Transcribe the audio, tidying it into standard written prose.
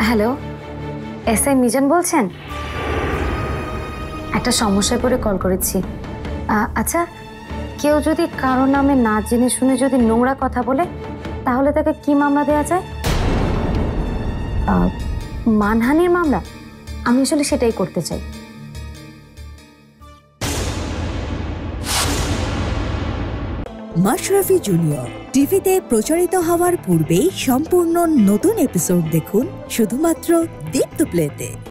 Hello, SI Mizan বলছেন? একটা সমস্যায় পড়ে কল করেছি। আচ্ছা, কেউ যদি কারো নামে না জেনে শুনে যদি নোংরা কথা বলে, তাহলে তাকে কি মামলা দেওয়া যায়? মানহানির মামলা? আমি আসলে সেটাই করতে চাই। মাশরাফি জুনিয়র টিভিতে প্রচারিত হওয়ার পূর্বেই সম্পূর্ণ নতুন এপিসোড দেখুন শুধুমাত্র দীপ্ত প্লেতে।